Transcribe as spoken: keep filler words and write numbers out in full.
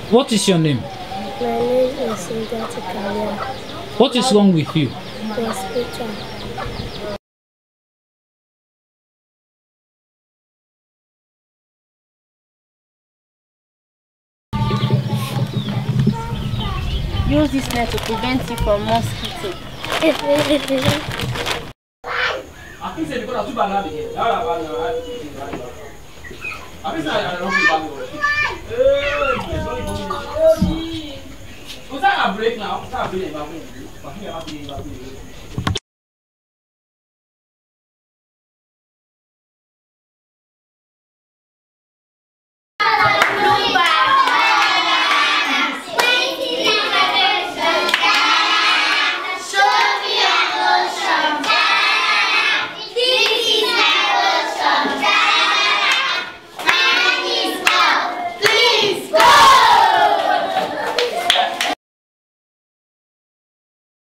What is your name? My name is Sindati Kalia. What is wrong with you? Hospital. Use this net to prevent you from mosquito. I think say because too bad again. I think say I don't feel bad. Was that a break now? Was that a break?